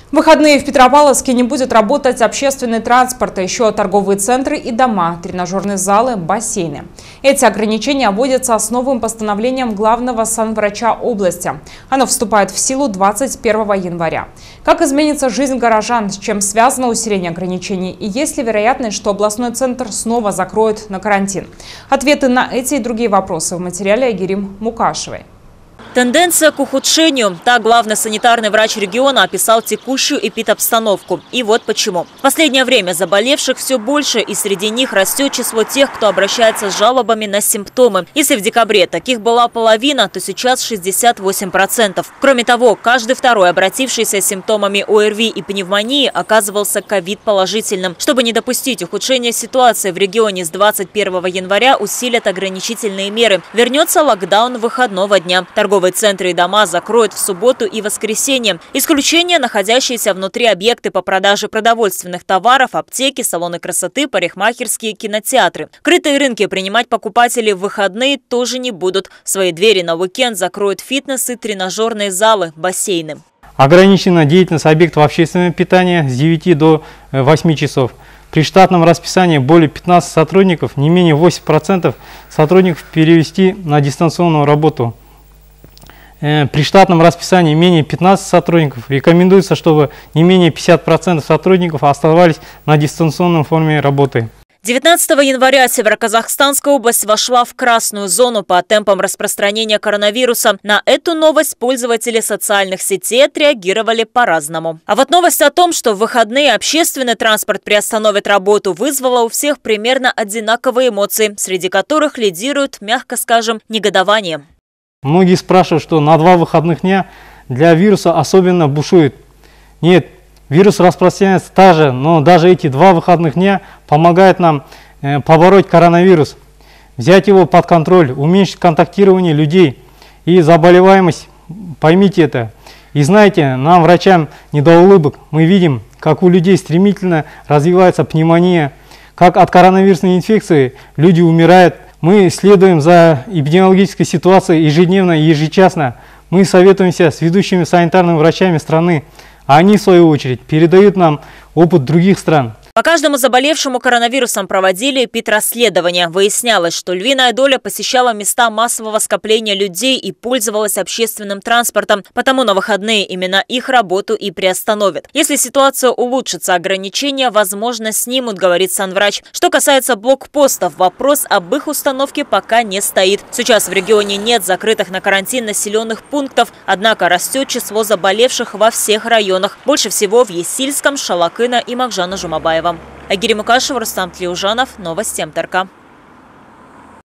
В выходные в Петропавловске не будет работать общественный транспорт, а еще торговые центры и дома, тренажерные залы, бассейны. Эти ограничения вводятся с новым постановлением главного санврача области. Оно вступает в силу 21 января. Как изменится жизнь горожан, с чем связано усиление ограничений и есть ли вероятность, что областной центр снова закроют на карантин? Ответы на эти и другие вопросы в материале Айгерим Мукашевой. Тенденция к ухудшению. Так главный санитарный врач региона описал текущую эпидобстановку. И вот почему. В последнее время заболевших все больше, и среди них растет число тех, кто обращается с жалобами на симптомы. Если в декабре таких была половина, то сейчас 68%. Кроме того, каждый второй обратившийся с симптомами ОРВИ и пневмонии оказывался ковид-положительным. Чтобы не допустить ухудшения ситуации в регионе, с 21 января усилят ограничительные меры. Вернется локдаун выходного дня. Торговые центры и дома закроют в субботу и воскресенье. Исключение – находящиеся внутри объекты по продаже продовольственных товаров, аптеки, салоны красоты, парикмахерские, кинотеатры. Крытые рынки принимать покупателей в выходные тоже не будут. Свои двери на уикенд закроют фитнесы, тренажерные залы, бассейны. Ограничена деятельность объектов общественного питания с 9 до 8 часов. При штатном расписании более 15 сотрудников, не менее 8% сотрудников перевести на дистанционную работу. При штатном расписании менее 15 сотрудников рекомендуется, чтобы не менее 50% сотрудников оставались на дистанционной форме работы. 19 января Североказахстанская область вошла в красную зону по темпам распространения коронавируса. На эту новость пользователи социальных сетей отреагировали по-разному. А вот новость о том, что в выходные общественный транспорт приостановит работу, вызвала у всех примерно одинаковые эмоции, среди которых лидирует, мягко скажем, негодование. Многие спрашивают, что на 2 выходных дня для вируса особенно бушует. Нет, вирус распространяется также, но даже эти 2 выходных дня помогают нам побороть коронавирус, взять его под контроль, уменьшить контактирование людей и заболеваемость. Поймите это. И знаете, нам, врачам, не до улыбок. Мы видим, как у людей стремительно развивается пневмония, как от коронавирусной инфекции люди умирают. Мы следуем за эпидемиологической ситуацией ежедневно и ежечасно. Мы советуемся с ведущими санитарными врачами страны, а они, в свою очередь, передают нам опыт других стран. По каждому заболевшему коронавирусом проводили эпидрасследования. Выяснялось, что львиная доля посещала места массового скопления людей и пользовалась общественным транспортом. Потому на выходные именно их работу и приостановят. Если ситуация улучшится, ограничения, возможно, снимут, говорит санврач. Что касается блокпостов, вопрос об их установке пока не стоит. Сейчас в регионе нет закрытых на карантин населенных пунктов, однако растет число заболевших во всех районах. Больше всего в Есильском, Шалакына и Махжана Жумабаева. Айгерим Мукашева, Рустам Тлеужанов, Новости МТРК.